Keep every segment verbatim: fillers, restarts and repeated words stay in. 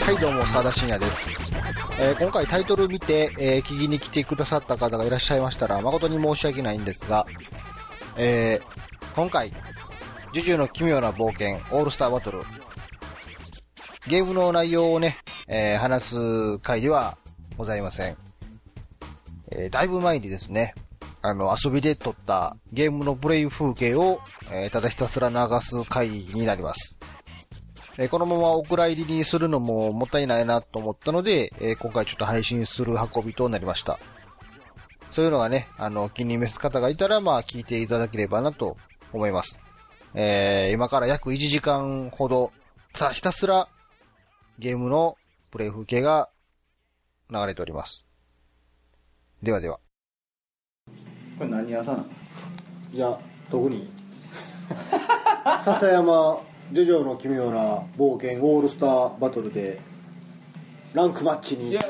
はいどうも澤田信也です、えー、今回タイトル見て、えー、聞きに来てくださった方がいらっしゃいましたら誠に申し訳ないんですが、えー、今回ジュジュの奇妙な冒険オールスターバトルゲームの内容をね、えー、話す回ではございません、えー、だいぶ前にですねあの遊びで撮ったゲームのプレイ風景を、えー、ただひたすら流す回になります。えー、このままお蔵入りにするのももったいないなと思ったので、えー、今回ちょっと配信する運びとなりました。そういうのがね、あの、気に召す方がいたら、まあ、聞いていただければなと思います。えー、今から約いちじかんほど、ただひたすらゲームのプレイ風景が流れております。ではでは。 これ何屋さんなんですか？ いや、特に。笹山ジョジョの奇妙な冒険オールスターバトルでランクマッチに、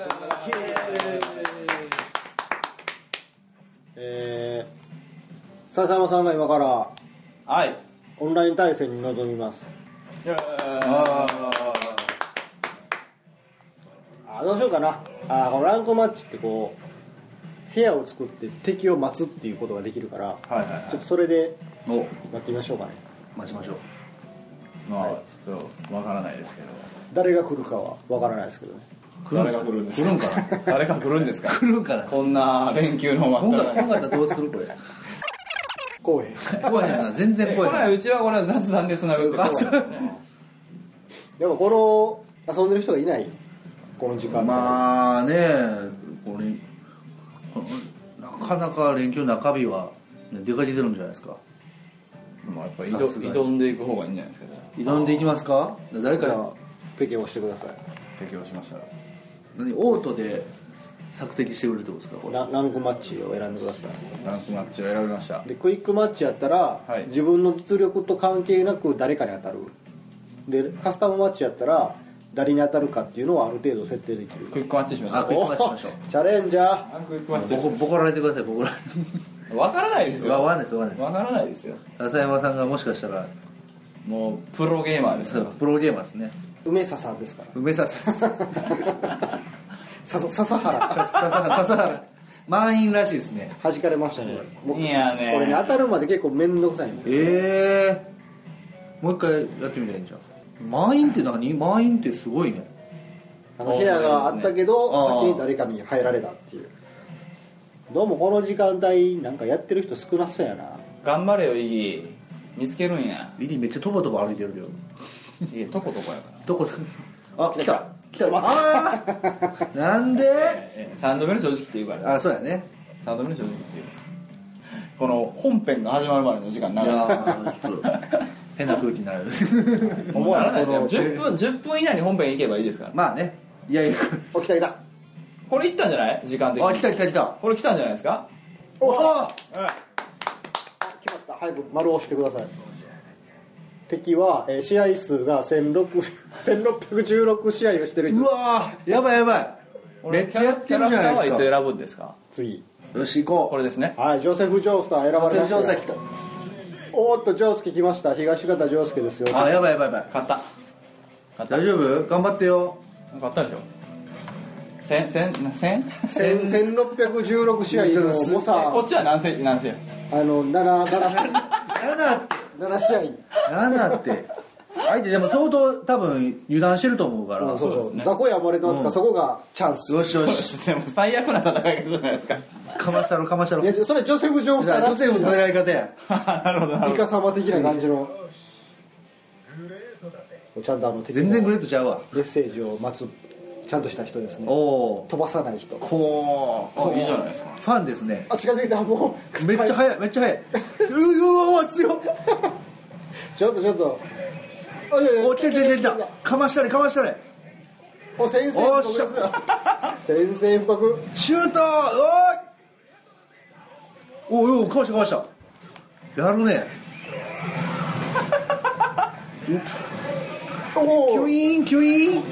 えー、笹山さんが今からはいオンライン対戦に臨みます。ああどうしようかな。あこのランクマッチってこう部屋を作って敵を待つっていうことができるから、はいはいはい、ちょっとそれで待ってみましょうかね。 待ちましょう。 まあ、はい、ちょっとわからないですけど誰が来るかはわからないですけどね。 誰が来るんですか？来るんかな誰が来るんですか？ 来るんかなこんな連休の真っただ中今回どうするこれ来へん来へんな全然来へん。 これはうちはこれは雑談でつなぐってことですね。 でもこの遊んでる人がいないこの時間まあねこれなかなか連休中日は出かけてるんじゃないですか。 まあ、やっぱり挑んでいく方がいいんじゃないですか。 挑んでいきますか。誰か適応してください。 適応しました。 何オートで索敵してくれるってことですか。これラ, ランクマッチを選んでください。 ランクマッチを選びました。 でクイックマッチやったら、はい、自分の実力と関係なく誰かに当たる。でカスタムマッチやったら誰に当たるかっていうのをある程度設定できる。 クイックマッチしましょう。 あクイックマッチしましょう。 チャレンジャー。 クイックマッチボコボコられてください。ボコられてわからないですよ。 わからないですわからないです。 わからないですよ。 笹山さんがもしかしたらもうプロゲーマーですよ。 プロゲーマーですね。 梅佐さんですから。 梅佐さん笹笹原笹原満員らしいですね。 弾かれましたね。 いやねこれね当たるまで結構面倒くさいんですよ。 えー、もう一回やってみたらいいんじゃん。満員って何？満員ってすごいね。 あの部屋があったけど先に誰かに入られたっていう。どうもこの時間帯なんかやってる人少なそうやな。 頑張れよイギー見つけるんや。 イギーめっちゃトボトボ歩いてるよ。 いやトコトコやから。 トコあ来た来たあーなんでさんどめの正直って言うから、ね、 あそうやねさんどめの正直って言う。この本編が始まるまでの時間長い。いやちょっと変な空気になる。 思わない。じゅっぷんじゅっぷん以内に本編行けばいいですから。 まあね。いやいやお来た来た。 これ行ったんじゃない時間的に。 あ来た来た来た。 これ来たんじゃないですか。 おあ、はい、あ決まった。早く丸を押してください。敵は、えー、試合数がせんろっぴゃくじゅうろく試合をしてる人。 うわーやばいやばいめっちゃやってるじゃないですか。キャラクターはいつ選ぶんですか。 次よし行こう。 これですね。 はいジョセフ・ジョースター選ばれました。 ジョセフ・ジョースター来た。 おーっとジョースケ来ました。東方ジョースケですよ。 あやばいやばいやばい。 勝った。 勝った大丈夫頑張ってよ。 勝ったでしょ。千千千千六百十六試合の猛者。 こっちは何戦何戦。 あの七七七七試合。 七って相手でも相当多分油断してると思うから。 そうそうそう。雑魚や漏れてますから、そこがチャンス。 よしよし。 でも最悪な戦い方じゃないですか。 かましたろかましたろ。 いやそれジョセフ・ジョースタージョセフの戦い方や。 なるほどなるほど。 イカ様的な感じの。ちゃんとあの全然グレートちゃうわ。 メッセージを待つちゃんとした人ですね。 お飛ばさない人。 こういいじゃないですか。 ファンですね。 あ近づいたもうめっちゃ速いめっちゃ速い。うわ強っ。 ちょっとちょっと。 お来た来た来た来た。かましたれかましたれ。 お先生不告ですよ。先生不告。 シュートおいおいおいかましたかました。やるね。 おキュイーンキュイーン。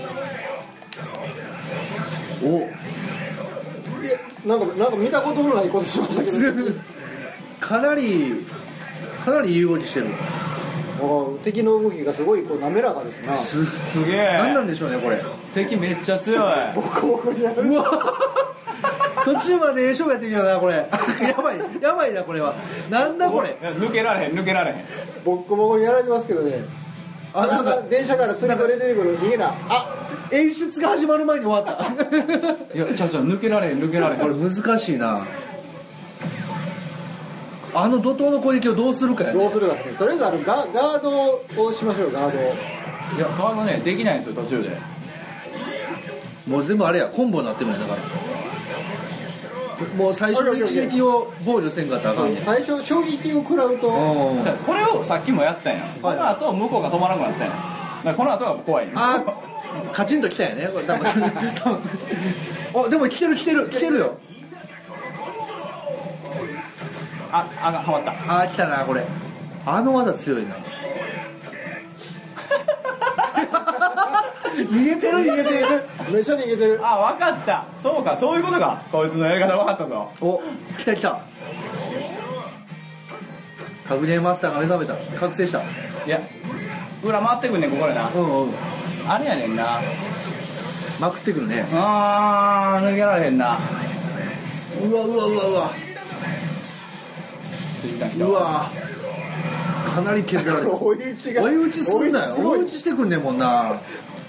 おいやなんかなんか見たことのないことしましたけど。 かなりかなりいい動きしてる。 敵の動きがすごいこう滑らかですな。 すすげえ。 何なんでしょうねこれ。 敵めっちゃ強い。 ボコボコにやる。 うわ途中までええ勝負やってきたなこれ。やばいやばいなこれは。なんだこれ。 抜けられへん抜けられへん。 ボッコボコにやられてますけどね。 あなんか電車から釣り取れてくる逃げな。あ演出が始まる前に終わった。 いやちゃうちゃう抜けられへん抜けられへん。 これ難しいな。あの怒涛の攻撃をどうするかやね。 どうするかですね。とりあえずあのガガードをしましょう。ガードを。 いやガードねできないんですよ途中で。 もう全部あれやコンボになってるんやだから。もう最初の一撃を防御せんかったらあかんねん。 最初衝撃を食らうとうんじゃあこれをさっきもやったんや。この後向こうが止まらなくなったんや。だからこの後が怖いね。 あーカチンときたよねこれ多分多分おでも来てる来てる来てるよ。 ああはまった。 あー来たなこれ。あの技強いな。逃げてる逃げてる。 めっちゃ逃げてる。 あ分かった。そうかそういうことか。こいつのやり方分かったぞ。 お来た来た。カグネマスターが目覚めた。覚醒した。 いや裏回ってくんねんここでな。 うんうんあれやねんな。 まくってくるね。 あー抜けられへんな。 うわうわうわうわうわかなり削られた。 追い打ちが追い打ちすんなよ。 すごい追い打ちしてくんねんもんな。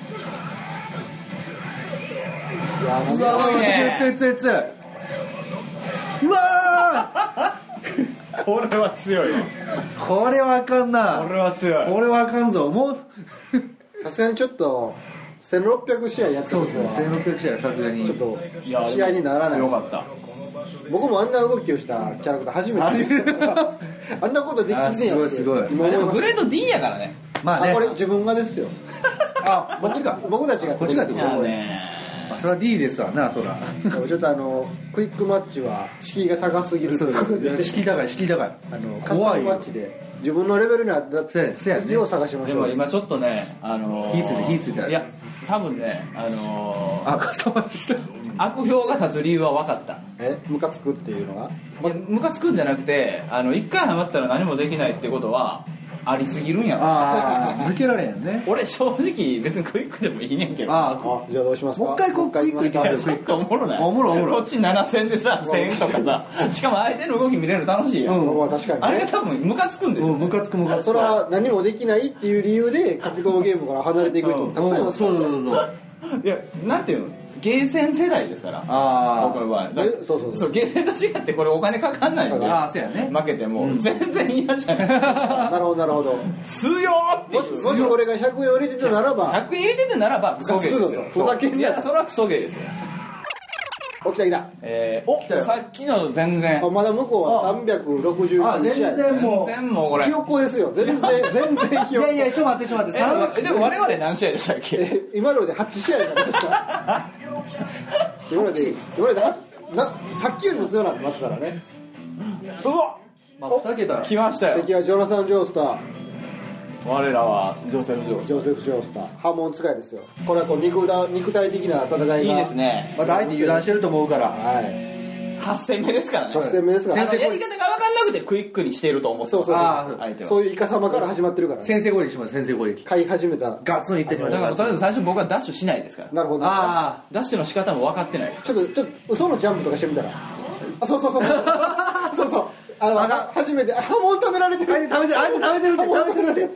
いやうわごいね強い強い強い強い。うわこれは強いよ。 これはあかんな。 これは強い。 これはあかんぞ。もうさすがにちょっとせんろっぴゃく試合やってそうるんですよ。 ですね。せんろっぴゃく試合はさすがにちょっといや試合にならないです。 強かった。 僕もあんな動きをしたキャラクター初めて見たからあんなことできんねやって。 あすごいすごい今思いましたでもグレード D やからね。 まあね。 あこれ自分がですよ。 あこっちか。 僕たちがこっちがですよいやねまあそれは D ですわなそら。 ちょっとあのクイックマッチは敷居が高すぎるとそういうことで、 敷居高い敷居高い。 あのカスタムマッチで自分のレベルに合ったそうやそうやね敵を探しましょう。 でも今ちょっとねあのー、 火ついて火ついていや多分ねあのー、 あカスタマッチした。 悪評が立つ理由は分かった。 えムカつくっていうのがいやムカつくんじゃなくてあの一回ハマったら何もできないってことはありすぎるんやろ。 ああ抜けられへんね。 俺正直別にクイックでもいいねんけど。 あああじゃあどうしますか。 もう一回こうクイックいきましょう。 ちょっとおもろない。 おもろいおもろいこっちななせんでさせんとかさしかも相手の動き見れるの楽しいやん、 うんまあ確かにねあれが多分ムカつくんでしょ、 ムカつくムカつく。 それは何もできないっていう理由で格闘ゲームから離れていく人もたくさんいますからそうそうそうそう。 いやなんていうのゲーセン世代ですからあ僕の場合だえそうそうそうそうゲーセンと違ってこれお金かかんないんでああそうやね。 負けても全然嫌じゃない、 なるほどなるほど。 強ーってもしもし俺がひゃくえん売れてたならばひゃくえん入れててならばクソゲーですよ。 ふざけんないやそれはクソゲーですよ。 起きた来た。 えー、おたよさっきの全然あまだ向こうはさんびゃくろくじゅうあいち試合。 全然もう。 全然もうこれひよっこですよ。全然全然ひよっこ。 いやいやちょっと待ってちょっと待って。さえでも我々何試合でしたっけ？ え今のではち試合になりました。今ので今のではなさっきよりも強くなってますからね。 うわまあふたけた。 来ましたよ。 敵はジョナサン・ジョースター、 我らはジョセフ・ジョースジョセフ・ジョースター、波紋使いですよ。これはこう肉だ肉体的な戦いがいいですね。 まだ相手油断してると思うから。 はい。 はっ戦目ですからね。 はち戦目ですからあのやり方が分かんなくてクイックにしていると思ってそうそうそうあー相手は。 そういうイカ様から始まってるから、ね、 先制攻撃します先制攻撃。 買い始めた。 ガツンいってみましょう。 だからとりあえず最初僕はダッシュしないですから。 なるほど。 あダッシュの仕方も分かってないです。 ちょっとちょっと嘘のジャンプとかしてみたら、あそうそうそうそうそうそうあのあ初めてあ波紋食べられてる。 相手食べてる相手食べてるって波紋食べられてる。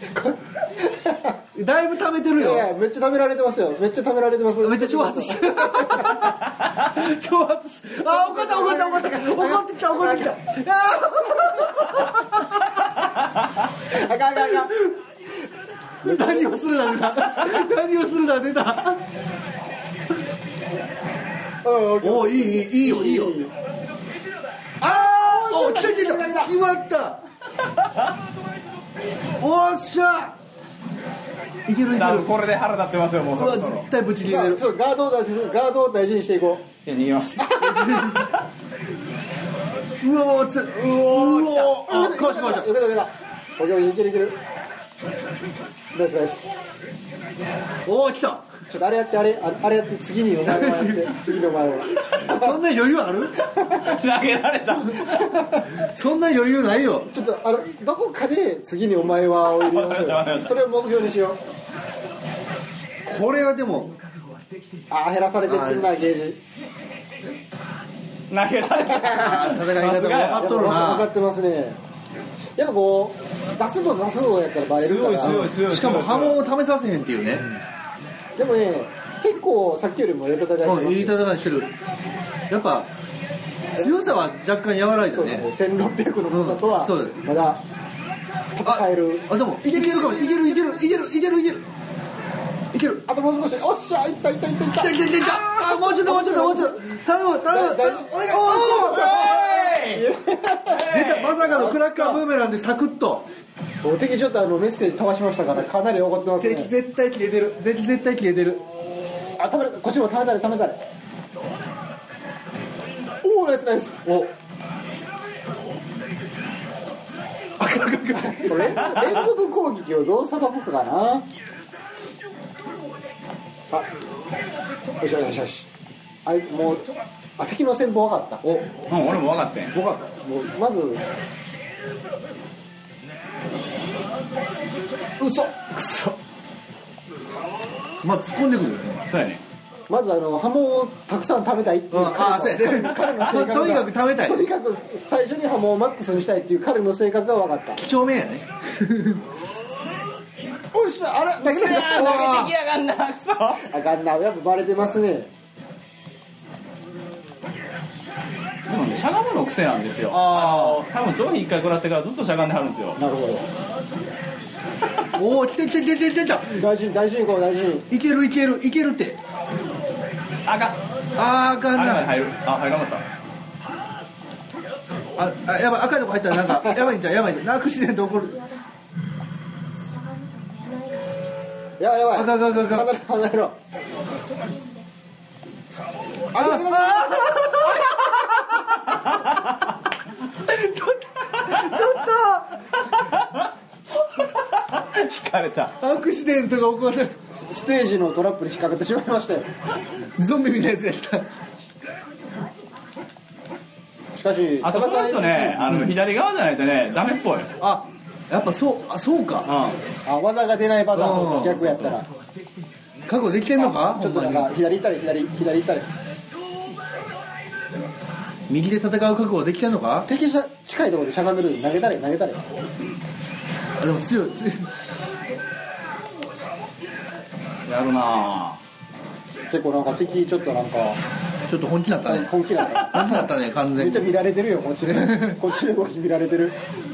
だいぶ食べてるよ。 いやいやめっちゃ食べられてますよ。めっちゃ食べられてます。 めっちゃ挑発してる。挑発し。あ怒った怒った怒った怒ってきた怒ってきた。ああかんあかんあかん。 ー何をするな出た。何をするな出た。おおいいいいいいよいいよ。ああお来た来た来た決まった。おっしゃ。いけるいける。 多分これで腹立ってますよもううわそろそろ。 絶対ブチ切される。 あそうガードを大事にガードを大事にしていこいや逃げます。 うわつうおう。 あかわしたかわした。 よけたよけた。オッケーオッケーいけるいける。 ナイスナイス。 おお来た。 ちょっとあれやってあれああれやって次にお前はやって次のお前はそんな余裕ある？ 投げられた。 そんな余裕ないよ。 ちょっとあのどこかで次にお前はを入れましょう。それを目標にしよう。 これはでもああ減らされてってるなゲージ。 投げられた。 戦い方分かっとるな。 分かってますね。やっぱこう出すと出すとやったらバレるから。 強い強い。 しかも波紋を試させへんっていうね。 でもね結構さっきよりもいい戦いしてます。 いい戦いしてる。やっぱ強さは若干和らいだね。 そうですね。せんろっぴゃくの誤差とはまだ戦える。 あでもいけるかも。いけるいけるいけるいけるいけるいける。 あともう少し。おっしゃいったいったいったいった。 いったいったいった。あもうちょっともうちょっともうちょっと。頼む頼む。お願い。出たまさかのクラッカーブーメランでサクッと。 敵ちょっとあのメッセージ飛ばしましたからかなり怒ってますね。 敵絶対消えてる。敵絶対消えてる。 あ食べる。こっちも食べたれ食べたれ。おおナイスナイス。 お。 あかんかんかん。連続攻撃をどうさばくかな。あよしよしよし。あもうあ敵の戦法分かった。 お、うん、俺も分かってん。 分かった。もうまず嘘くそ。 まあ突っ込んでくるよね。 そうやね。 まずあの波紋をたくさん食べたいっていうあそうやね。 彼の性格がとにかく食べたい。 とにかく最初に波紋をマックスにしたいっていう彼の性格が分かった。 几帳面やね。 おっしゃあれ投げてきやがんな。くそ。 あかんな。やっぱバレてますね。 でもね、しゃがむの癖なんですよ。 ああ多分上皮一回食らってからずっとしゃがんではるんですよ。 なるほど。 おお来て来て来て来て来た。 大事に大事にこう大事に。 いけるいけるいけるって。 あかん。 あーあかんあれまでな。 入る。あ入らなかっああやばい赤いとこ入ったらなんかやばいんちゃうやばいんちゃう。アクシデント起こる。 やばいやばい。 あかんあかんあかん離れ離れろ。ああちょっとちょった。引かれた。 とアクシデントが起こる。 ステージのトラップに引っ掛けてしまいましたよ。 ゾンビみたいなやつが来た。 しかしあとこの人ね、あの、うん、左側じゃないとねダメっぽい。 あやっぱそうあそうか。 うん、 あ技が出ないパターン。逆やったら覚悟できてんのか。 ちょっとなんか左行ったり左左行ったり。 右で戦う覚悟できてんのか。 敵近いところでしゃがんでる。投げたれ投げたれ。 あでも強い強い。 やるな。 結構なんか敵ちょっとなんかちょっと本気だったね。 本気だった本気だったね完全に。 めっちゃ見られてるよこっちで。こっちで動き見られてる。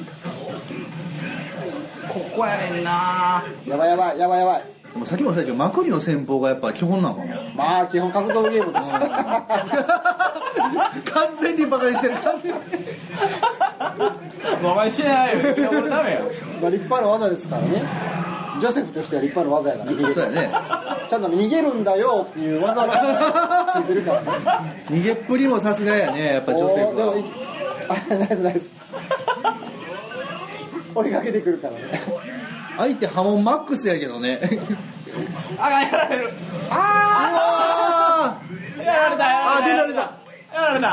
ここやねんな。 やばいやばいやばいやばい。 でもさっきも言ったけどマクリの戦法がやっぱ基本なのかも。 まあ基本格闘ゲームです。 完全にバカにしてる。完全にバカにしてないよ。いやこれダメよ。 まあ立派な技ですからね。ジョセフとしては立派な技やから逃げる。 そうやね。 ちゃんと逃げるんだよっていう技がついてるからね。 逃げっぷりもさすがやねやっぱ女性は。 でもあナイスナイス。追いかけてくるからね。 相手波紋マックスやけどね。 あやられる。 ああやられたやあ出られたやられた。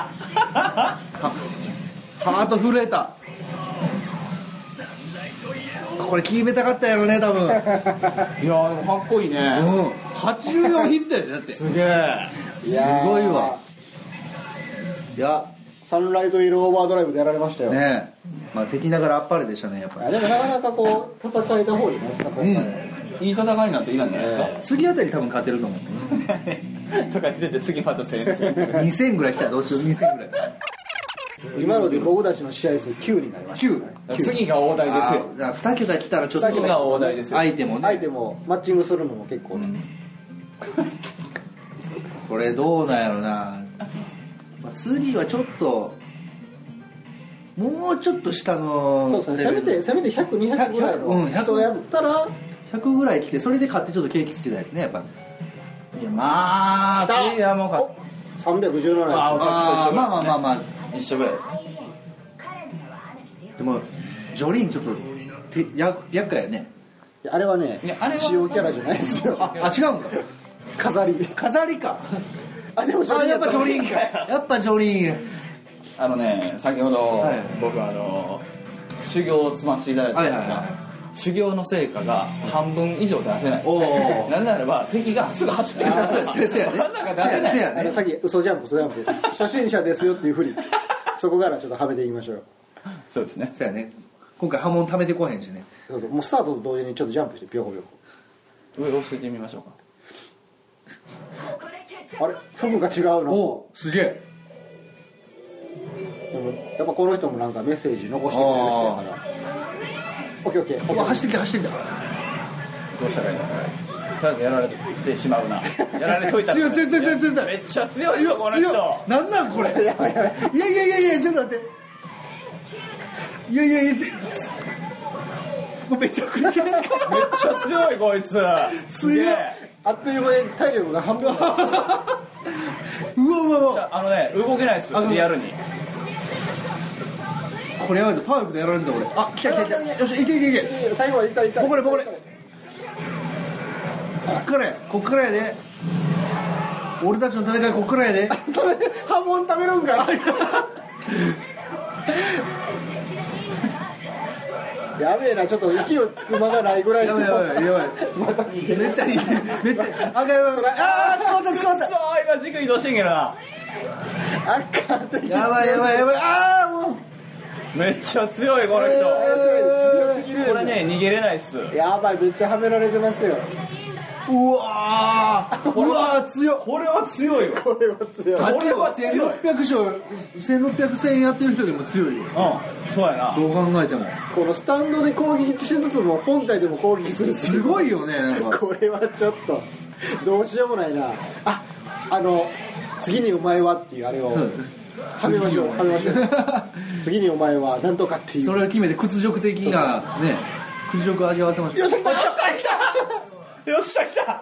ハート震えた。これ決めたかったやろね多分。 いやでもかっこいいね。 うんはちじゅうよんヒットやでだって。 すげえ。 すごいわ。いやサンライトイールオーバードライブでやられましたよ。 ねえまあ敵ながらあっぱれでしたねやっぱり。 でもなかなかこう戦えた方じゃないですか今回、うん、 いい戦いになっていいなんじゃないですか、 えー、次あたり多分勝てると思う。 とかしてて次またせんにせんぐらい来たらどうしよう。にせんぐらい。 今ので僕たちの試合数きゅうになりました、ね、 きゅう次が大台ですよ。 じゃあに桁来たらちょっと次が大台ですよ。 相手もね相手もマッチングするのも結構、うん、 これどうなんやろな。次はちょっともうちょっと下のそうですね。せめてせめてひゃく、にひゃくぐらいの人やったらひゃくぐらい来てそれで勝ってちょっと景気つけたいですねやっぱ。 いやまあ次はもうかさんびゃくじゅうななです。 ああまあまあまあまあ一緒ぐらいですね。 でもジョリーンちょっとてや厄介やね。 あれはねいやあれは使用キャラじゃないですよ。 ああ違うんか飾り。 飾りかあでもジョあやっぱジョリリーンかやっぱジョリーンあのね先ほど、 はい僕あの修行を積ませていただいたんですが、 はいはいはい修行の成果が半分以上出せない。 おーなぜならば敵がすぐ走ってくるあそうせせやねなかなか出せないせやねあのさっき嘘ジャンプ嘘ジャンプ初心者ですよっていうふりそこからちょっとはめていきましょうよ。 そうですね。 そうやね今回波紋貯めてこへんしねそうそうもうスタートと同時にちょっとジャンプしてピョコピョ上を押していってみましょうか。 コ。あれ服が違うの。 おすげえでもやっぱこの人もなんかメッセージ残してくれる人やからオッケーオッケーオッケー。 うわ走ってきた走ってきたどうしたらいいのこれ。とりあえずやられてしまうな。やられといたら強い強い強い強い強いめっちゃ強いよこの人。 なんなんこれいやいやいやいやいやちょっと待っていやいやいやめちゃくちゃめっちゃ強いこいつ。すげえ。 あっという間に体力が半分になったうわうわうわあのね動けないですあのリアルに。 これやばいぞパワーでやられてた俺あ来た来た来たよしいけいけいけいい最後はいったいったボコれボコれこっからやこっからやで俺たちの戦いこっからやでハモン食べるんかいやべえなちょっと息をつく間がないぐらいのやばいやばいやばいまた逃げるめっちゃいいめっちゃあかんやばいやばいあー捕まった捕まっそう今軸移動してんけどな。 あかんたやばいやばいやばいああもうめっちゃ強いこの人。 強すぎるこれね逃げれないっす。 やばいめっちゃはめられてますようわーうわー強っこれは強いよ。 これは強いこれは強い。 せんろっぴゃく勝せんろっぴゃく戦やってる人よりも強いようんそうやな。 どう考えてもこのスタンドで攻撃しつつも本体でも攻撃するすごいよねなんかこれはちょっとどうしようもないなああの次にお前はっていうあれをはめましょうはめましょう次にお前は何とかっていうそれを決めて屈辱的なね屈辱を味わわせましょうよっしゃ来た来たよっしゃ来た。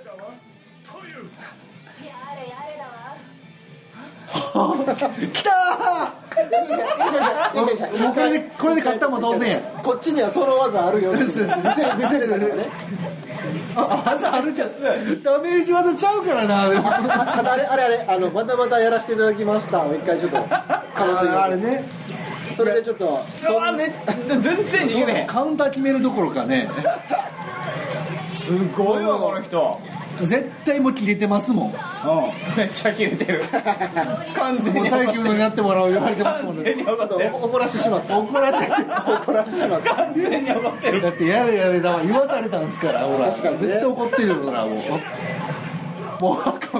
来たーもうこれでこれで勝ったも同然やこっちにはその技あるよって見せる見せるだからねあ技あるじゃんダメージ技ちゃうからなでもただあれあれあれあのまたまたやらせていただきましたを一回ちょっと楽しんであれねそれでちょっとうわめっ全然逃げれへん。 カウンター決めるどころかねすごいわこの人。 絶対もう切れてますもんうんめっちゃキレてる。完全にもう最強のになってもらう言われてますもん完全ねに怒ってる。 怒らしてしまった怒られて怒らしてしまった完全に怒ってる。 だってやれやれだわ言わされたんですからほら確かにね絶対怒ってるよほらもうもう動か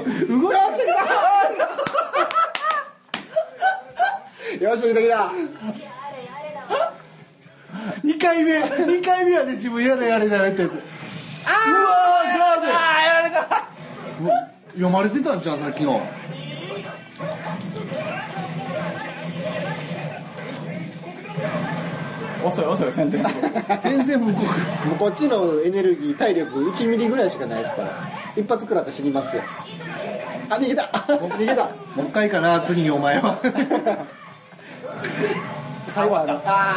してよし来た来たにかいめにかいめはね自分やれやれだよってやつうわーガードあーやられた。 読まれてたんじゃんさっきの遅い遅い先生。 先生も動くもうこっちのエネルギー体力いちミリぐらいしかないですから一発食らったら死にますよあ逃げた逃げたもう一回かな次にお前は最後はあの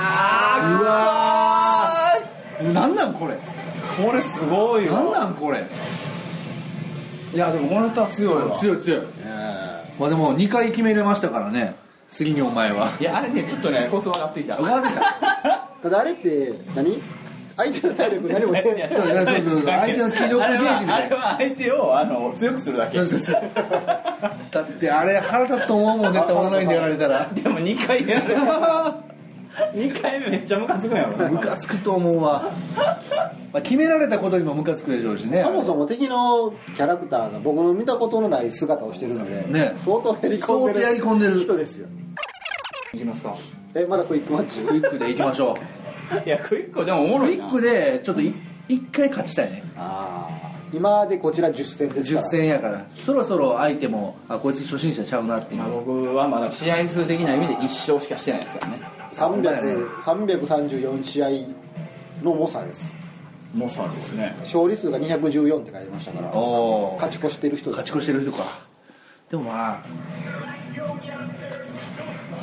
うわーなんなんこれこれすごいなんわ。 なんこれいやでもこの人は強いわ。 強い強いまあでもにかい決めれましたからね次にお前はいやあれねちょっとねコツ分かってきた。 分かってたただあれって何相手の体力何もねそうそうそう相手の気力ゲージみたいなあれは相手をあの強くするだけ。 そうそうそうだってあれ腹立つと思うもん絶対オンラインでやられたらでもにかいやられた。にかいめめっちゃムカつくんやろムカつくと思うわ、まあ、決められたことにもムカつくでしょうしねそもそも敵のキャラクターが僕の見たことのない姿をしてるので、 ね相当やり込んで相当やり込んでるる人ですよ。 いきますか。 えまだクイックマッチクイックでいきましょういやクイックでもおもろいな。 クイックでちょっとい一回勝ちたいねああ今でこちらじゅっ戦ですじゅっから戦やからそろそろ相手もあこいつ初心者ちゃうなっていうまあ、僕はまだ試合数的な意味でいち勝しかしてないですからね。 さんびゃくさんびゃくさんじゅうよん試合の猛者です。 猛者ですね。 勝利数がにひゃくじゅうよんって書いてましたからおー勝ち越してる人です。 勝ち越してる人かでもまあ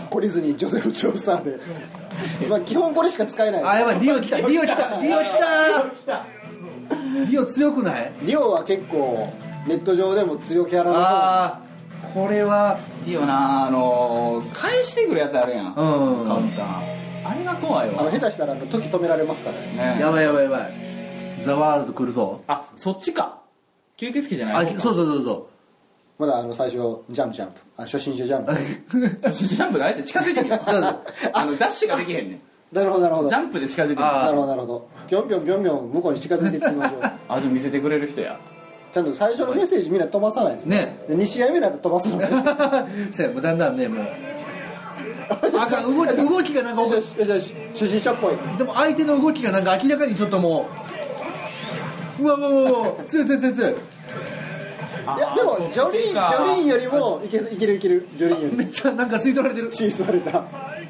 懲りずにジョゼフ・ジョースターでまあ基本これしか使えない。 あやばいディオ来たディオ来たディオ来たディオ強くない？ ディオは結構ネット上でも強キャラの方。 あーこれはいいよな、あのー、返してくるやつあるやん、 うんカウンターあれが怖いわ。 あの下手したらあの時止められますからね。 ねやばいやばいやばいザワールド来るぞ。 あ、そっちか、吸血鬼じゃない方か。 あそうそうそうそまだあの最初ジャンプジャンプあ初心者ジャンプジャンプがあえて近づいてるよそうそうあのダッシュができへんねん。 なるほどなるほどジャンプで近づいてる。 あなるほどなるほどぴょんぴょんぴょんぴょん向こうに近づいていってみましょうあでも見せてくれる人や。 ちゃんと最初のメッセージみんな飛ばさないですねでに試合目になって飛ばすのねうそうやもうだんだんねもうあかん動き動きがなんかよしよしよし初心者っぽいでも相手の動きがなんか明らかにちょっともううわうわうわうわ強い強い強い強いいやでもジョリーンジョリーンよりもいけいけるいけるジョリーンよりめっちゃなんか吸い取られてる。 チーされたで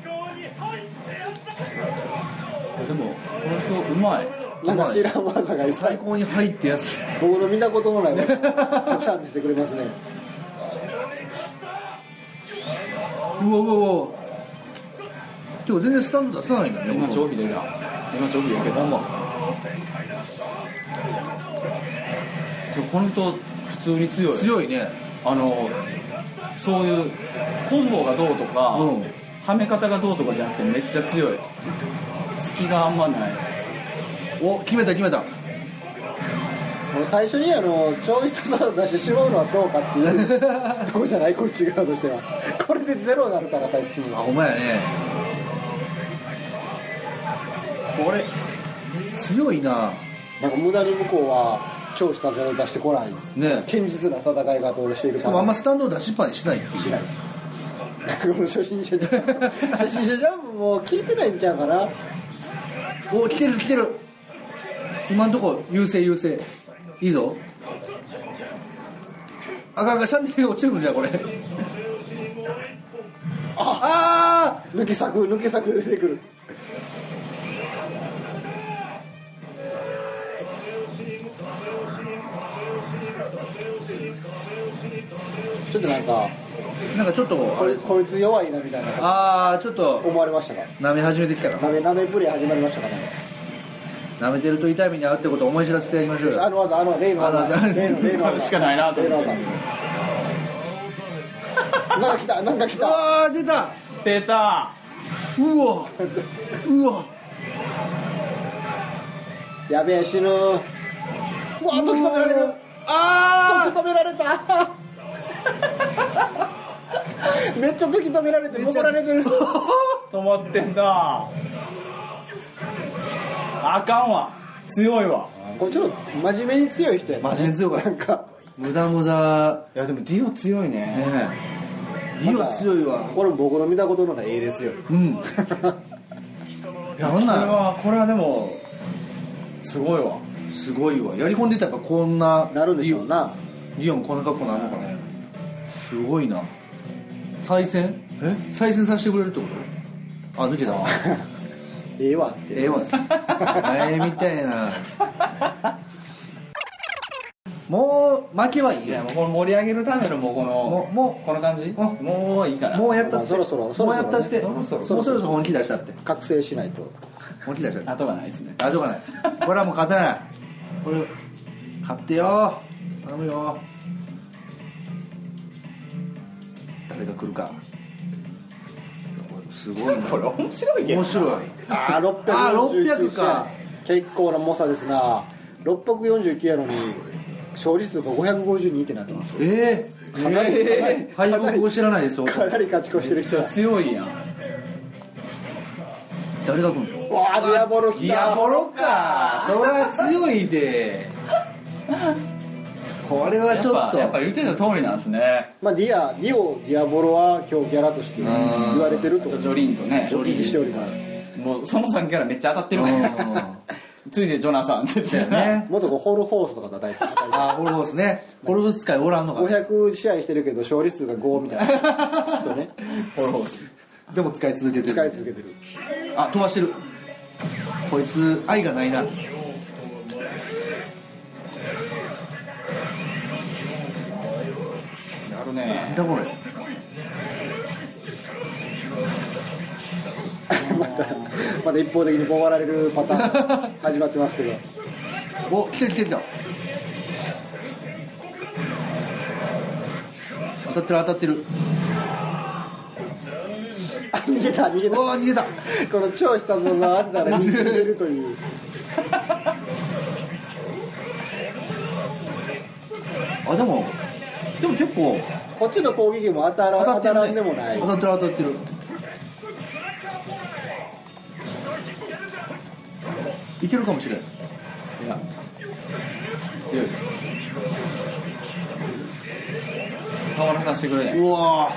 もこの人うまい。 なんか知らん技がいっぱ最い高に入ってやつ僕の見たことのない技たくさん見せてくれますね。 うわうわうわでも全然スタンド出さないんだね今長飛出るやん。今長飛やけど、 ほんまそうこの人普通に強い。 強いね。 あのそういうコンボがどうとか、 うんはめ方がどうとかじゃなくてめっちゃ強い。隙があんまない。 お決めた決めた。 この最初にあの超一技を出してしまうのはどうかっていうとこじゃないこっち側としてはこれでゼロになるからさいつあもほんまやね。これ強いな。 なんか無駄に向こうは超一技を出してこないね堅実な戦い方をしているしかからもあんまスタンドを出しっぱにしないっていうしないこの初心者ジャンプ初心者ジャンプもう聞いてないんちゃうかな。 お来てる来てる今んとこ優勢優勢いいぞ。あかんあかんシャンデリア落ちるんじゃんこれああ抜け作抜け作出てくる。ちょっとなんかなんかちょっとこれこいつ弱いなみたいなああちょっと思われましたか。 舐め始めてきたかなめなめプレイ始まりましたかね。 な舐めてると痛い目に遭うってことを思い知らせてやりましょうよ。 あの技あの例のあの技技例の例の技あれしかないなと思って例の技なんか来たなんか来うたわー出た出た。 うわうわやべえ死ぬ。うわ時止められる。 あ時止められためっちゃ時止められて怒られてる。 止まってんだ。あかんわ。強いわ。 これちょっと真面目に強い人やね。 真面目に強かったなんか無駄無駄いやでもディオ強いね。 ねえディオ強いわ。 これ僕の見たことのない絵ですよ。 うんいやほんこれなはこれはでもすごいわ。 すごいわ。やり込んでたらやっぱこんななるんでしょうな。 リオンこんな格好なのかね。すごいな。再戦え再戦させてくれるってことあ抜けたええわって。 ええわっす前みたいなもう負けはいいよいやもうこの盛り上げるためのもうこのもうもこの感じもうもういいかな。 もうやったってまあそろそろそろそろねもうやったってそろそろもうそろそろ本気出したって覚醒しないと。 本気出したって後がないですね。 あどうかないこれはもう勝てないこれ勝ってよ頼むよ誰が来るかすごいなこれ面白いけど面白いああろっぴゃくあよんじゅうきゅうろっぴゃく試合か結構な猛者ですな。ろっぴゃくよんじゅうきゅうやのに勝利数がごひゃくごじゅうにってなってますよ。 ええかなりかなり敗北を知らないですよかなり勝ち越してる人だ。 強いやん。 誰が来るのわあディアボロ来た。 ディアボロかそれは強いでこれはちょっとやっぱやっぱ言ってた通りなんですね。 まあディアディオディアボロは今日ギャラとして言われてるとジョリーンとね。 お聞きしております。 もうそのさんキャラめっちゃ当たってるからうんついでジョナサンって言ってたねもっとこうホールホースとか叩いてあホルボスねホルボス使いおらんのかごひゃく試合してるけど勝利数がごみたいな人ねホロホース。 でも使い続けてる使い続けてる。 あ飛ばしてるこいつ愛がないなやるね。 だこれまた一方的にボコられるパターン始まってますけどお来てる来てる来た当たってる当たってるあ逃げた逃げたおー逃げたこの超下技があったら逃げるというあでもでも結構こっちの攻撃も当たら当たらんでもない当たってる当たってるいけるかもしれんいや強いですたまらさせてくれないですうわ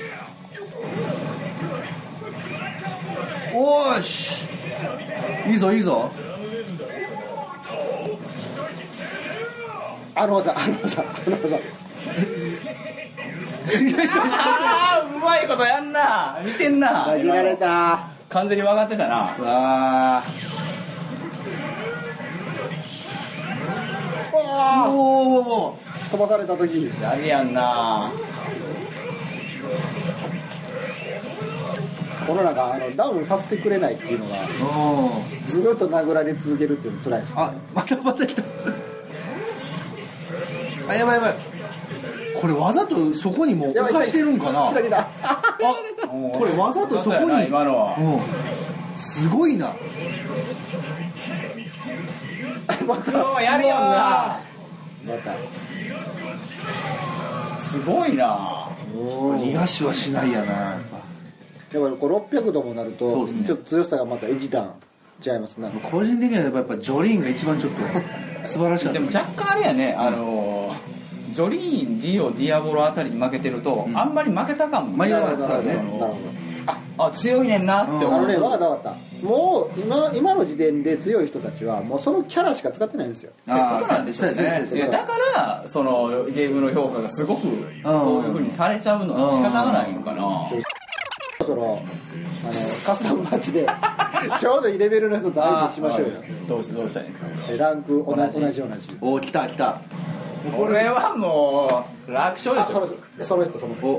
おーしいいぞいいぞあの技あの技あの技あーうまいことやんな見てんな投げられた完全に分かってたなうわおーおーおー飛ばされた時やりやんなこのなんかあのダウンさせてくれないっていうのがおーずっと殴られ続けるっていうの辛いですあまたまた来たあやばいやばいこれわざとそこにもうやばい浮かしてるんかな来た来たあこれわざとそこそうやなに今のはうんすごいなまたそうやりやんなまたすごいな逃がしはしないやなやっぱやっぱこうろっぴゃくどもなるとそうですねちょっと強さがまた一段違いますね個人的にはやっぱやっぱジョリーンが一番ちょっと素晴らしかったでも若干あれやねあのジョリーン、ディオ、ディアボロあたりに負けてると、うん、あんまり負けた感も負けたなるほどねなるほどああ強いねんなって思う、 あのね分かった分かったもう今今の時点で強い人たちはもうそのキャラしか使ってないんですよってことなんでしょうねいやだからそのゲームの評価がすごくそういう風にされちゃうのは仕方がないのかなだからあのカスタムマッチでちょうどいいレベルの人と相手しましょうよどうしどうしたらいいんですかランク同同じじ同じ同じお来た来たこれはもう楽勝でしょあその人その人その人お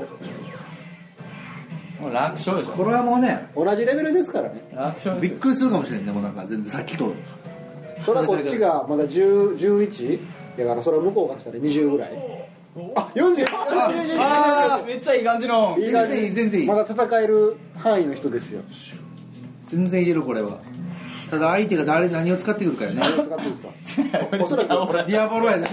もう楽勝でしょこれはもうね同じレベルですからね楽勝ですよびっくりするかもしれんねもうなんか全然さっきとそれはこっちがまだじゅう、じゅういちだからそれは向こうからしたらにじゅうぐらいあよんじゅうあーめっちゃいい感じのいい感じ全然いい全然いいまだ戦える範囲の人ですよ全然いけるこれはただ相手が誰何を使ってくるかよね何を使っていくかおそらくディアボロやね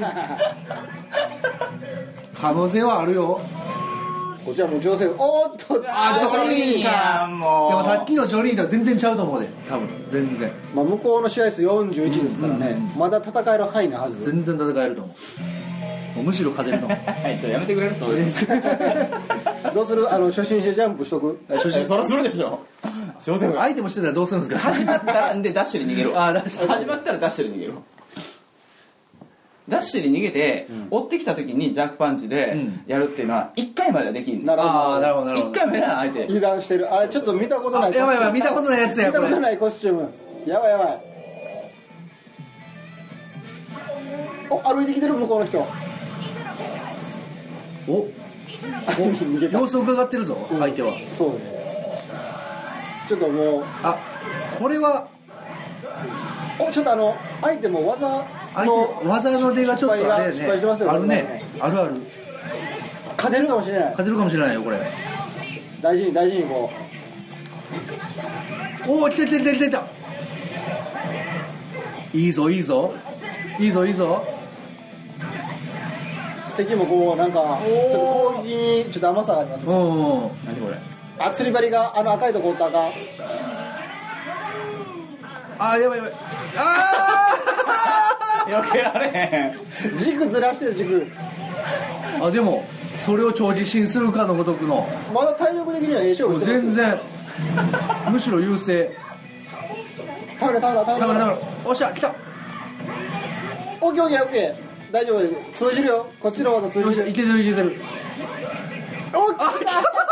可能性はあるよこちらもう情勢おーっとあジョリーンかもうでもさっきのジョリーンとは全然ちゃうと思うで多分全然まあ向こうの試合数よんじゅういちですからね、 うんうんまだ戦える範囲なはず全然戦えると思うもうむしろ勝てると思うはいちょっとやめてくれるそうですどうするあの初心者ジャンプしとく初心そりゃするでしょ上手相手もしてたらどうするんですか始まったらでダッシュで逃げるあーダッシュ始まったらダッシュで逃げるダッシュで逃げて、うん、追ってきた時にジャックパンチでやるっていうのはいっかいまではできんなるほどああなるほどなるほどいっかいまでは相手油断してるあれちょっと見たことないやばいやばい見たことないやつやこれ見たことないコスチュームやばいやばいお歩いてきてる向こうの人お逃げた様子を伺ってるぞ相手はそうねちょっともうあこれはおちょっとあの相手も技相の手技の出がちょっとあれやね失敗してますよあるねあるある勝てるかもしれない勝てるかもしれないよこれ大事に大事にこおお来た来た来た来た来たいいぞいいぞいいぞいいぞう敵もこうなんかちょっと攻撃にちょっと甘さがありますねおお何これあ釣り針があの赤いとこおったらあかんあーやばいやばいあ避けられへん軸ずらしてる軸ーあでもそれを超自信するかのごとくのまだ体力的にはええ勝負してます全然むしろ優勢ためらためらためらだからだからおっしゃ来たオッケーオッケーオッケー大丈夫通じるよこっちの技通じるよしいけてるいけてるおっ来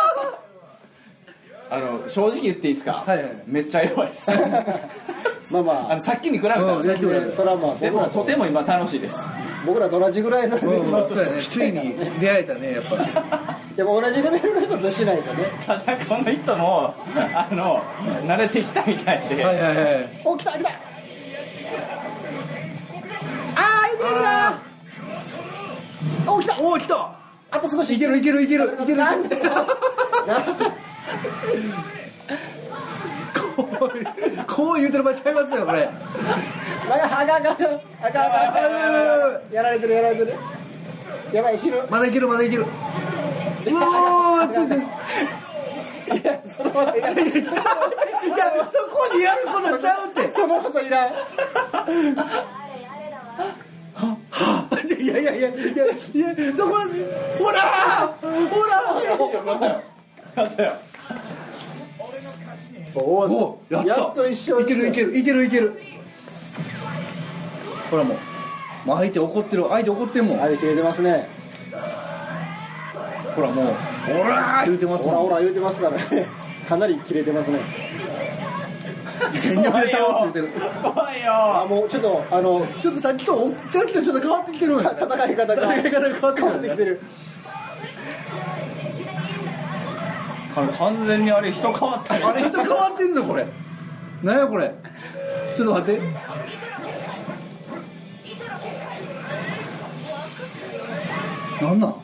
あの正直言っていいですか、 はいはいめっちゃ弱いですたまあまああのさっきに比べたら、 うんさっきに比べたらそれはまあでも僕らととても今楽しいです僕らと同じぐらいのレベルのそうやねついに出会えたねやっぱりでも同じレベルの人ととしないとね。 ただこの人もあの慣れてきたみたいで、 はいはいはい。 お、来た来た。あー、いけるいける。お、来た。 おー来た。 あと少し。 いけるいけるいけるいける。 なんでだ。 こうこう言うてる場合ちゃいますよこれ。 あかんあかんあかんあかんあかんやられてるやられてる。やばい死ぬ。 まだいけるまだいける。うおーついてる。 いやその技いらん。いやいやそこにやることちゃうって。 その技いらん。 いやいやいやいやいやそこほらほらやったよ。 おおやった。 やっと一緒いけるいけるいけるいける。ほらもうもう相手怒ってる相手怒ってんもん。 あれ切れてますね。 ほらもうほらー言うてますもん。 ほらほら言うてますからね。かなり切れてますね。 全力で倒す言うてる。 怖いよ。 あもうちょっとあのちょっとさっきとさっきとちょっと変わってきてる。 戦い方が戦い方が変わって変わってきてる。 完全にあれ人変わったよ。 あれ人変わってんのこれ。なんやこれ。ちょっと待って。なんなん。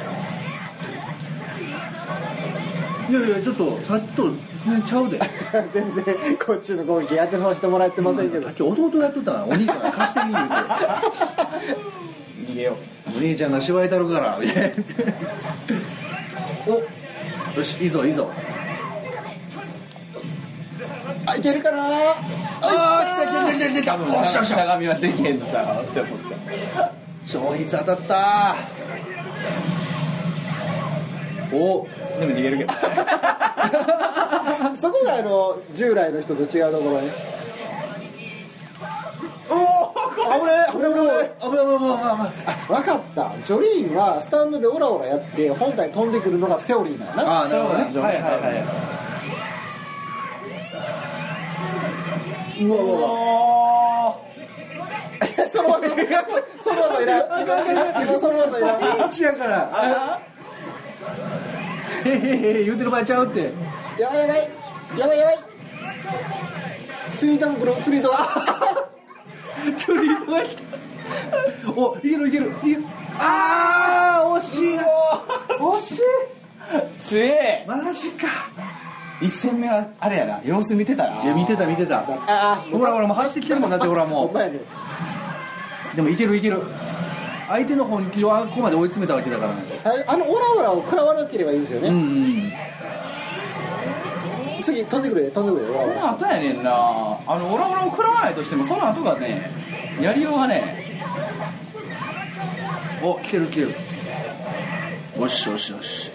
いやいやちょっとさっきと全然ちゃうで。 全然こっちの攻撃やってさせてもらってませんけど。 さっき弟やっとったな。お兄ちゃんが貸してみ言うて。 逃げよお兄ちゃんが縛りたるからみたいな。およしいいぞいいぞ。 あいけるかな。 ああ来た来た来た来た来た。 う。 おっしゃおっしゃ。 しゃがみはできへんのちゃうって思った。 上筆当たったおでも逃げるけど。 そこがあの従来の人と違うところね。 おお。 危ねえ危ねえ危ねえ。 危ない危ない危ない危ない。 あ分かった。ジョリーンはスタンドでオラオラやって本体飛んでくるのがセオリーなんやな。 ああなるほどね。 そうはいはいはい。うわうわうわ。 おその技その技いらん。今その技いらん。 ピンチやからへへへ言うてる場合ちゃうって。 やばいやばいやばいやばい。釣り糸袋釣り糸。 釣り糸が来た。おいけるいけるいける。あー惜しいな。惜しい。 強え。 マジか。 一戦目はあれやな、様子見てたな。 いや見てた見てた。 あほらほらもう走ってきてるもんだってほらもほんまやね。 う。でもいけるいける。相手の本気をあここまで追い詰めたわけだからね。 最あのオラオラを食らわなければいいんですようんうね。 ん。 次飛んでくれ飛んでくれオラオラ。 その後やねんな。あのオラオラを食らわないとしてもその後がね、やりようがね。 お来てる来てる。よしよしよし。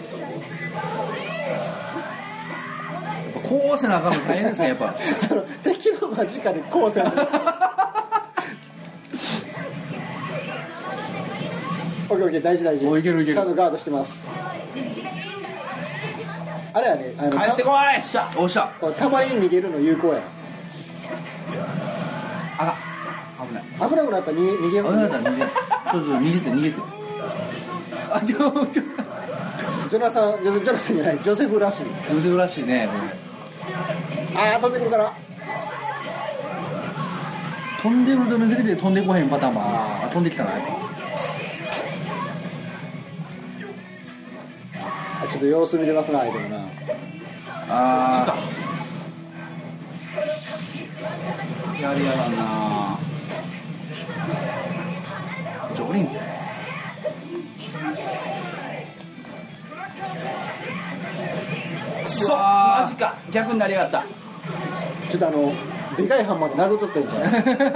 こうせなあかんの大変ですねやっぱ。 その敵の間近でこうせん。オッケーオッケー大事大事。 おいけるいけるちゃんとガードしてます。あれはねあの帰ってこい。しゃ。 おっしゃ。 たたまに逃げるの有効やあが。危ない。 な。危なくなったら逃げ逃げよう。 あなた逃げ。そうそう逃げて逃げて。あちょちょ。 ジョナサンジョジョナサンじゃないジョセフらしい。 ヨセフらしいねこれ。 ああ飛んでくるから。 飛んでくると見せて飛んでこへんパターンもある。あ飛んできたなやっぱ。 あちょっと様子見てますな相手もな。 あーやりやがんな。 ジョリン。 くそマジか。逆になりやがった。 ちょっとあのでかいハンマーで殴っとったんじゃ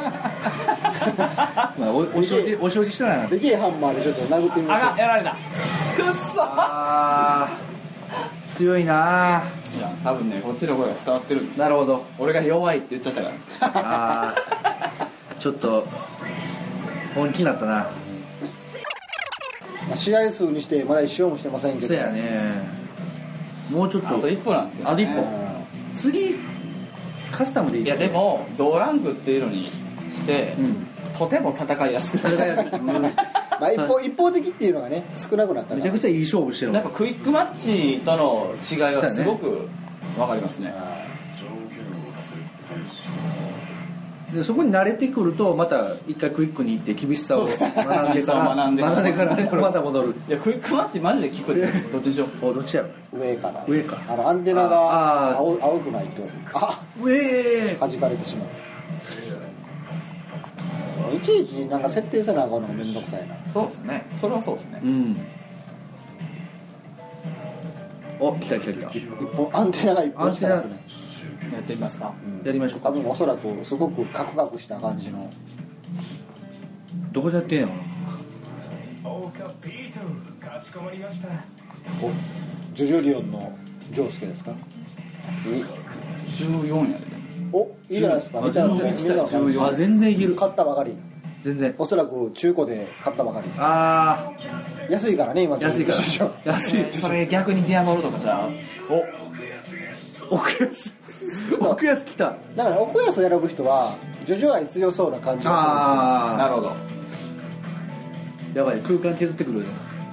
ない。 まあおお仕置きお仕置きしてないな。 でけえハンマーでちょっと殴ってみましょう。 あがやられた。くっそ。 あー強いな。 いや多分ねこっちの声が伝わってるんです。 なるほど。 俺が弱いって言っちゃったからあーちょっと本気になったな。 まあ試合数にしてまだ一勝もしてませんけど。 そうやね。もうちょっとあと一歩なんですよ、ね、 あと一歩。次カスタムでいい。 いやでも同ランクっていうのにして、 うん、 とても戦いやすくなる。 戦いやすい。うんまあ、一方一方的っていうのがね少なくなったからめちゃくちゃいい勝負してるやっぱクイックマッチとの違いがすごく分かりますね。 でそこに慣れてくるとまた一回クイックに行って厳しさを学んでから学んで学んでからまた戻る。 いやクイックマッチマジで効くってどっちでしょう。 おどっちやろ上から上かあのアンテナが青青くないとあ上弾かれてしまう。いちいちなんか設定せなあかんのがめんどくさいな。 そうですね。それはそうですね。 うんお来た来た来た一本アンテナが一本しかなくない。 やってみますか。 やりましょうか。 多分おそらくすごくカクカクした感じの。 どこでやってんの。 おジョジョリオンのジョースケですか。 じゅうよんやで。 おいいじゃないですか。見たらみんなのじゅうよんあ全然いける。 買ったばかり。 全然おそらく中古で買ったばかり。 あ安いからね今。 安いから安い。 それ逆にディアボロとかじゃお奥安奥安来た。 だから奥安を選ぶ人はジョジョ愛強そうな感じがするんですよ。 あなるほど。 やばい空間削ってくる。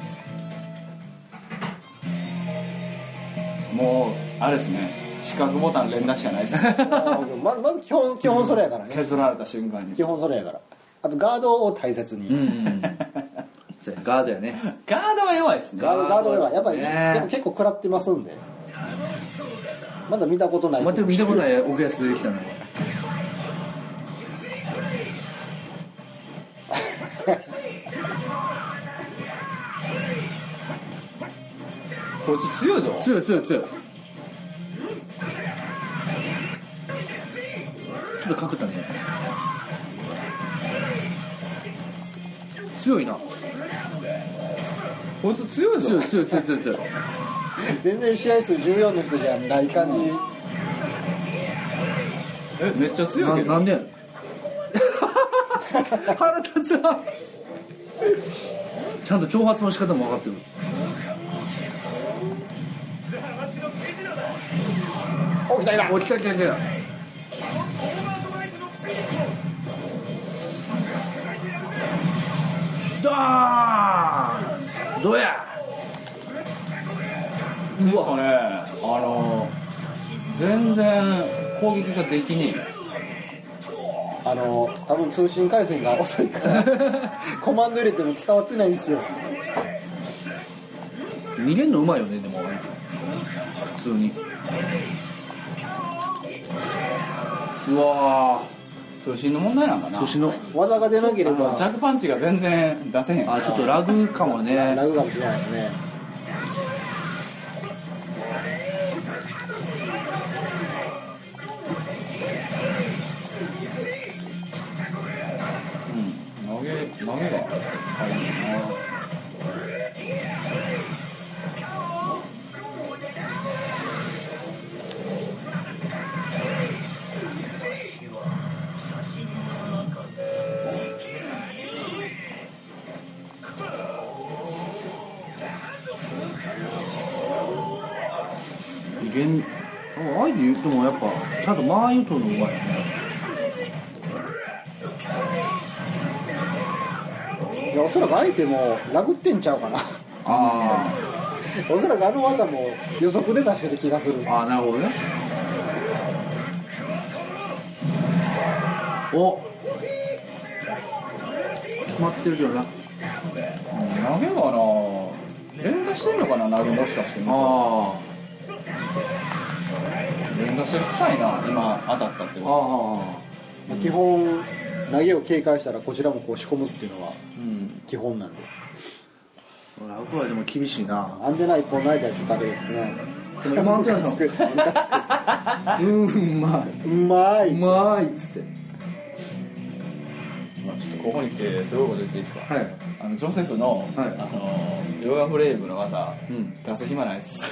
もうあれですね。四角ボタン連打しかないです。 ままず基本基本それやからね。 削られた瞬間に。 基本それやから。あとガードを大切に。 うんうんそうやガードやね。 ガードが弱いですね。 ガードガードはやっぱり、 ねでも結構食らってますんで。まだ見たことない。 また見たことない奥安出てきたの。 こいつ強いぞ。 強い強い強い。ちょっとかくったね。強いな。 こいつ強いぞ。 強い強い強い強い強い。 全然試合数じゅうよんの人じゃない感じ。 えめっちゃ強いけど。 ななんでやろ腹立つな。ちゃんと挑発の仕方も分かってる。 お来た来た。 お来た来た来た。ダーンどうや。 うわねあの全然攻撃ができねあの多分通信回線が遅いからコマンド入れても伝わってないんですよ。 見れんのうまいよねでも普通に。うわえ。通信の問題なんかな。 寿司の技が出なけれあばのジャックパンチが全然出せへん。 あちょっとラグかもね。 ラグかもしれないですね。 うん投げ投げが入るな。 現ああいうで言ってもやっぱちゃんと間合いを取るのうまいよね。 いやおそらく相手も殴ってんちゃうかな。 あおそらくあの技も予測で出してる気がする。 ああなるほどね。お決まってるけどな。 投げがな連打してんのかな。投げもしかしてあ連打してる臭いな。今当たったってあこああ基本投げを警戒したらこちらもこう仕込むっていうのはうん基本なんで。 ラグはでも厳しいな。 アンテナ一本ないからちょっとあれですね。 でも今アンテナさんムカつくムカうんうまつくうまい。 いうまいっつって。 まあちょっとここに来てすごいこと言っていいですか。 はい。 あのジョセフの、 はいあのヨガフレームの技、 うん出す暇ないです。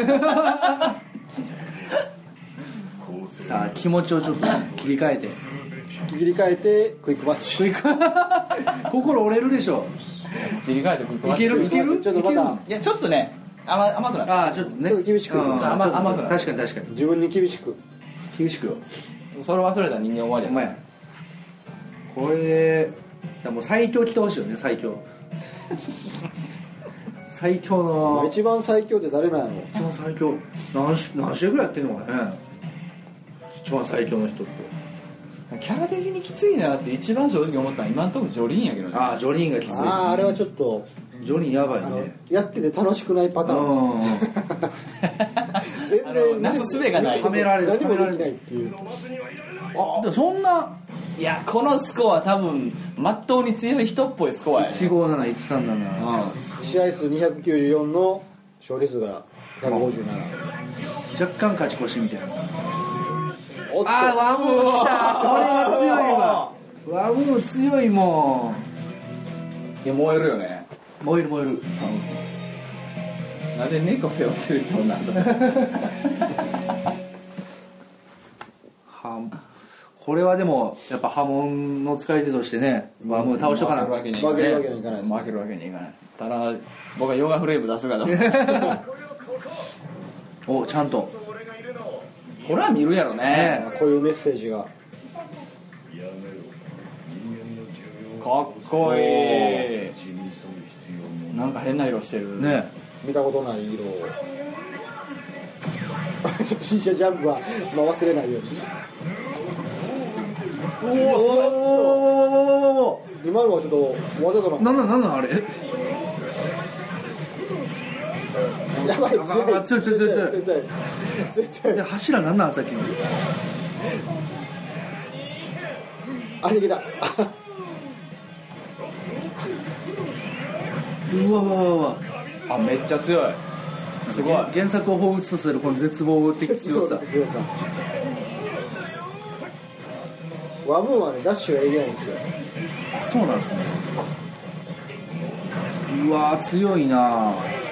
さあ気持ちをちょっと切り替えて。 切り替えてクイックマッチ。 クイック心折れるでしょ。 切り替えてクイックマッチいけるいけるちょっとまたいやちょっとね甘甘くなった。 ああちょっとねちょっと厳しくうん甘ちょっと甘くなる確かに確かに自分に厳しく。 厳しくよ。 それ忘れた人間終わりや。 お前これでだからもう最強来てほしいよね。最強最強の一番最強って誰なんやろ。 一番最強何し何試合ぐらいやってんのかね、一番最強の人って。 キャラ的にきついなって一番正直思ったのは今のところジョリーンやけどね。 ああジョリーンがきつい。 あああれはちょっとジョリーンやばいあのね。 やってて楽しくないパターンうん全あのなすすべがないそうそうはめられる何もできないっていう。 あでもそんないやこのスコア多分まっとうに強い人っぽいスコアやね。 いちごなないちさんなな、 試合数にひゃくきゅうじゅうよんの勝利数がひゃくごじゅうなな。 若干勝ち越しみたいな。 おっとあーワムー来た。これは強いわ。ワムー強いもいや燃えるよね。 ん。燃える燃える。 なんで猫背負ってる人なんだはこれはでもやっぱ波紋の使い手としてね、ワムー倒しとかな。 負けるわけにいかない負けるわけにはいかないです。 負けるわけにいかないです。ただ僕はヨガフレーム出すがだおちゃんとこれは見るやろね。 こういうメッセージが。 かっこいい。なんか変な色してるね。 見たことない色を初心者ジャンプは、まあ、忘れないように。 おおおおおおお今のはちょっとわざとななんなんなんなんあれ。 やばいあ強い強い強い強い絶対絶対で柱なんなんさっきの。 あれだうわうわうわうわ。 あめっちゃ強い。すごい。 原作を彷彿とするこの絶望的強さ。 強さワムーンはねダッシュがえげないんですよ。 そうなんですね。うわー強いな。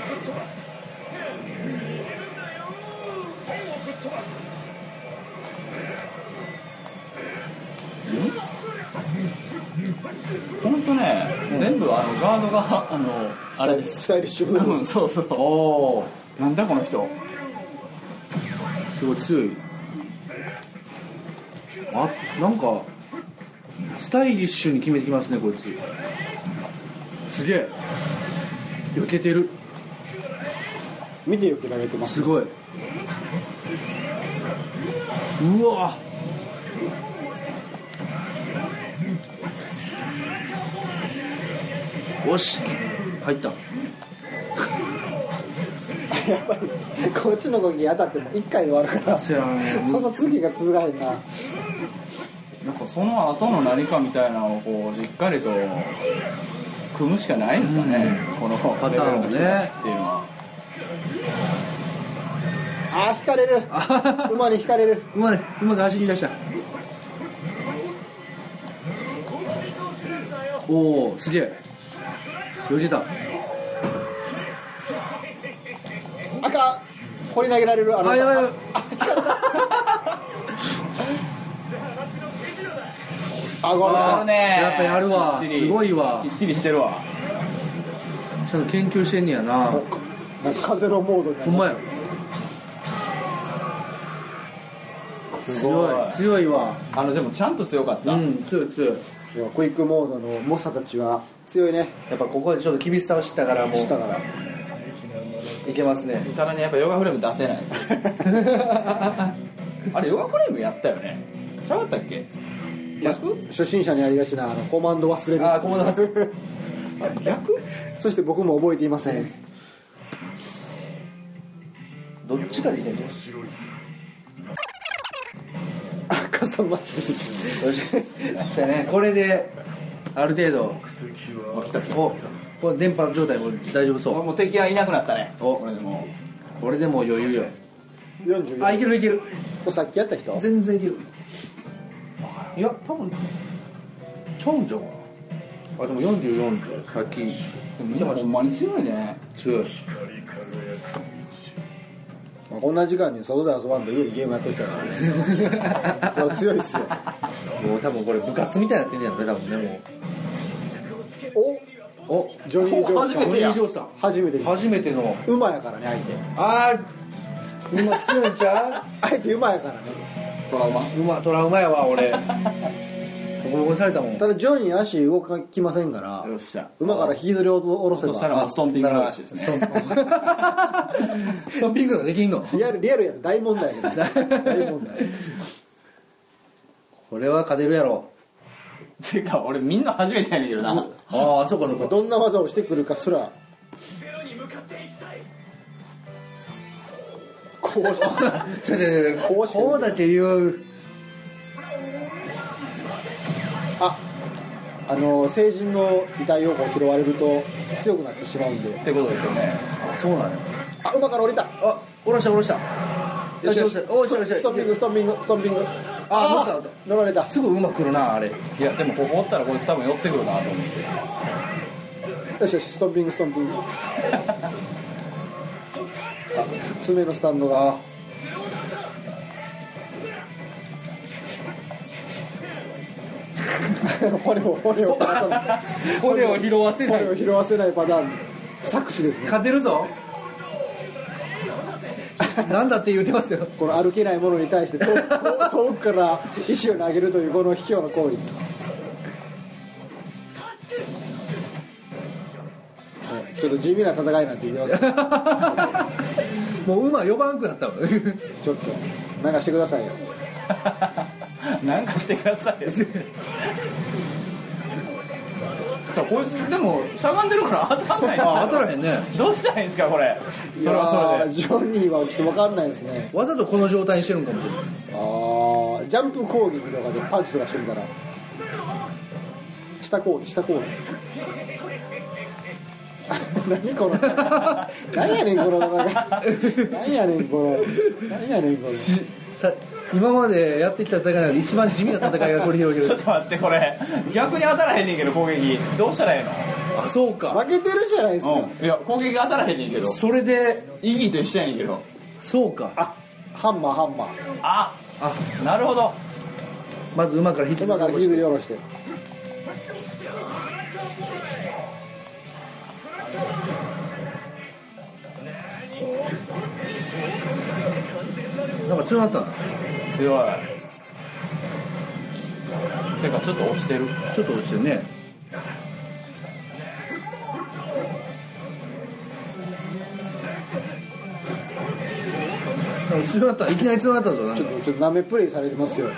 本当ね、うん、全部あのガードがあのあれですスタイリッシュブルー、 うん、そうそう。 おおなんだこの人。 すごい強い。あなんかスタイリッシュに決めてきますねこいつ。すげえ避けてる。 見てよく投げてます。 すごい。うわよし入った。 やっぱりこっちの動き当たってもいっかいで終わるからせやねその次が続かへんな。 なんかその後の何かみたいなのをこうじっかりと組むしかないんですかね、うん、このパターンをねレベルの人たちっていうのは。 あー引かれる馬に引かれる。 馬ね馬が走り出した。おおすげえよけた。 赤これ投げられる。あのあやばいやばいあごめんなさい。 あるねやっぱやるわきっちりすごいわきっちりしてるわ。 ちゃんと研究してんねやな。 なんか風のモードになほんまやすごい強い強いわ。 あのでもちゃんと強かった、 うん強い強い。 クイックモードの猛者たちは強いね。 やっぱここでちょっと厳しさを知ったからもうしたからいけますね。 ただねやっぱヨガフレーム出せないんですよあれヨガフレームやったよねちゃうかったっけ。逆初心者にありがちなあのコマンド忘れる。 あーコマンド忘れあれ逆そして僕も覚えていません。 どっちかでいけんじゃん。 あカスタムマッチですよしじゃあねこれである程度あ来た来た。 おこれ電波状態も大丈夫そう。 俺もう敵はいなくなったね。 おこれでもこれでもう余裕よ。 よんじゅうよん。 あいけるいけるこれさっきやった人全然いける。いや多分ちゃうんじゃん。あでもよんじゅうよんってさっきみんなほんまに強いね。 強い。 まあこんな時間に外で遊ばんと家でゲームやっといたからそれ強いっすよ。 もう多分これ部活みたいになってんねやろね多分ねもおう。おジョニー・ジョースタジョニー・ージョースター初めて初めての。 馬やからね相手あー馬強いんちゃう。 相手馬やからね。 トラウマ。 馬トラウマやわ俺。こコボコにされたもん。 ただジョニー足動きませんからよっしゃ馬から引きずり下ろせそしたらばもうストンピングの話ですね。 ストンピングができんの？ リアルリアルやる大問題やけど大問題。 これは勝てるやろ。 てか俺みんな初めてやねんけどな。 ああ、そうかそうか。 どんな技をしてくるかすらこうし違う違う違う、 こうしてこうだけ言う。 ああの成人の遺体をこう拾われると強くなってしまうんで。 ってことですよね。 そうなのよ。 あ馬から降りた。 あ、下ろした下ろした。よしよし、おいしよしよし。 ストッピングストッピングストッピング。 あ、乗った乗った。 乗られた。 すぐうまくくるなあれ。 いやでもここおったらこいつ多分寄ってくるなと思って。 よしよしストッピングストッピング。あつ爪のスタンドが。骨を骨を骨を拾わせない。 骨を拾わせないパターン作詞ですね。 勝てるぞ。なんだって言うてますよ。 この歩けないものに対して遠遠遠くから石を投げるというこの卑怯な行為。ちょっと地味な戦いなんて言ってますもう馬呼ばんくなったわ。 ちょっとなんかしてくださいよ。 なんかしてくださいよ。じゃあこいつでもしゃがんでるから当たんないんですよ。 あ、当たらへんね。 どうしたらいいんですかこれ。それはそれで。 ジョニーはちょっと分かんないですね。 わざとこの状態にしてるんかもしれない。 あージャンプ攻撃とかでパンチとかしてみたら下攻撃下攻撃何この何やねんこの何やねんこの何やねんこのさ今までやってきた戦いの中で一番地味な戦いが繰り広げる。 ちょっと待ってこれ逆に当たらへんねんけど攻撃どうしたらいいの？ あ、そうか。 負けてるじゃないですか。 うん、いや攻撃が当たらへんねんけどそれでイギーと一緒やねんけど。 そうか。 あハンマーハンマーああ、 なるほど。 まず馬から引きずり今から引きずり下ろしてなんか強なったな。 強い。てかちょっと落ちてる。 ちょっと落ちてるね。なんか強なった。いきなり強なったぞ。なんかちょっとちょっとなめプレイされてますよ。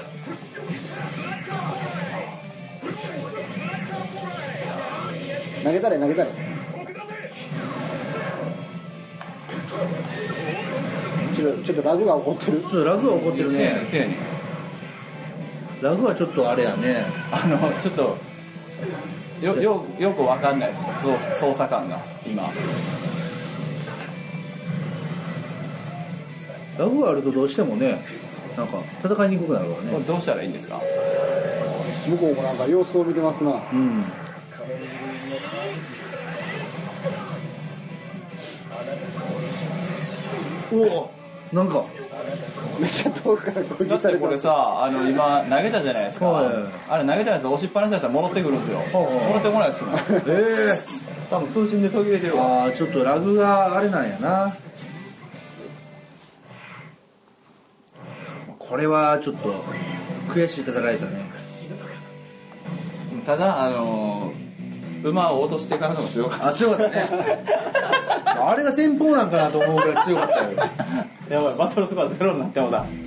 投げたれ投げたれ。ちょっとちょっとラグが起こってる。 ちょっとラグが起こってるせやねんね。 せやねん。 ラグはちょっとあれやね。 あのちょっとよよよくわかんないです操操作感が今。 ラグがあるとどうしてもね、なんか戦いにくくなるからね。 これどうしたらいいんですか？ 向こうもなんか様子を見てますな。 うん。おお、なんかめっちゃ遠くから攻撃だってこれされてます。 さあの今投げたじゃないですか、 はいあれ投げたやつ押しっぱなしだったら戻ってくるんですよ、 はい戻ってこないですもん。 ええ多分通信で途切れてるわ。 ああ、ちょっとラグがあれなんやな。これはちょっと悔しい戦いだね。 ただあのー、馬を落としてからの方が強かった。 あ、強かったね。あれが先方なんかなと思うぐらい強かったよ。 やばいバトルスコアゼロになってもだ。も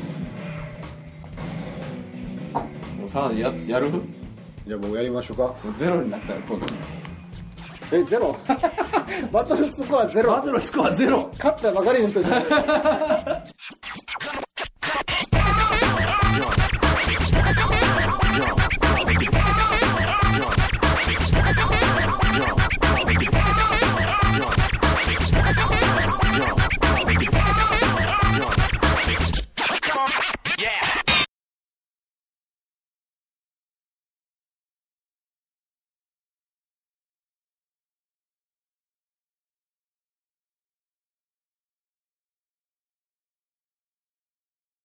うさあ や, やるじゃあもうやりましょうか。 もうゼロになったら今度えゼロバトルスコアゼロ。 バトルスコアゼロ。 勝ったばかりの人じゃないですか。